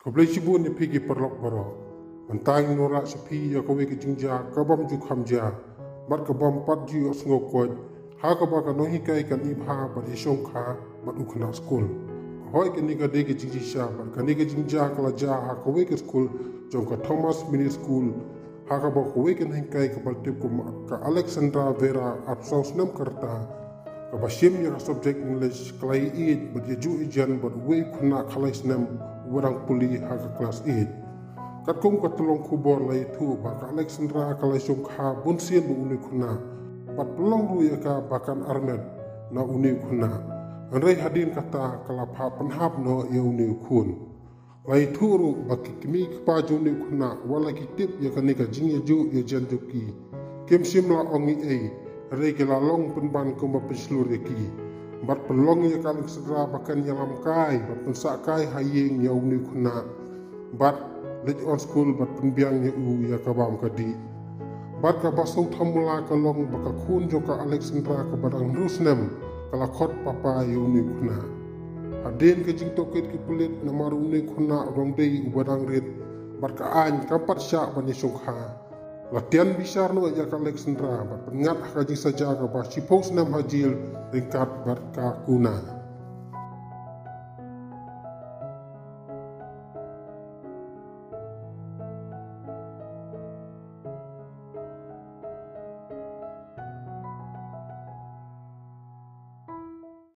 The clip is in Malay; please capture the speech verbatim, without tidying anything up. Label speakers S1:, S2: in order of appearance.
S1: Kablai sibun ni pigi perlok baro. Mentang norak sepi ya kowe ke jingja kabam ju khamja. Bat kabam pat ju asngokoj. Ha ka ba ka Nonghikai kan ibha bat isong kha bat ukna skul. Hoi ke ni ka de ke jingjisha bat ka ni ke jingja kala ja ha kowe ke skul jong ka Thomas mini school. Ha ka ba kowe ke Nonghikai ka bal tip ko ka Alexandra Vera apsau Snem Karta. Ka ba sim ya subject English kalai id bat ya ju ijan bat we kuna kalai Snem warang puli haka kelas eight. Kat kong katulong kubor lai tu baka Alexandra kalai song kha bunsien bu uni kuna. Bat pelong lu ya ka bakan Armet na uni kuna. Anrei hadin kata kala pa penhap no ya uni kun. Lai tu ru baki kimi kpa ju uni kuna wala kitip ya kanika jing ya ju ya jan juki. Kem sim la ongi ei. Rei ke la long penban kuma penslur ya ki. Bat pelong ya kali sedra bakan yalam kai bat pensak kai hayeng ya uni kuna bat lej on school bat penbiang ya u ya kabam kadi bat ka basau thamula ka long baka khun joka Alexandra ka badang rusnem kala khot papa ya uni kuna aden ke jing toket ki pulit namar uni kuna rong dei ubadang rit bat ka an kampat sya ban sungkha latihan bisar no ya ka Alexandra bat pengat haji saja ka ba sipos nam hajil ringkat bat ka kuna.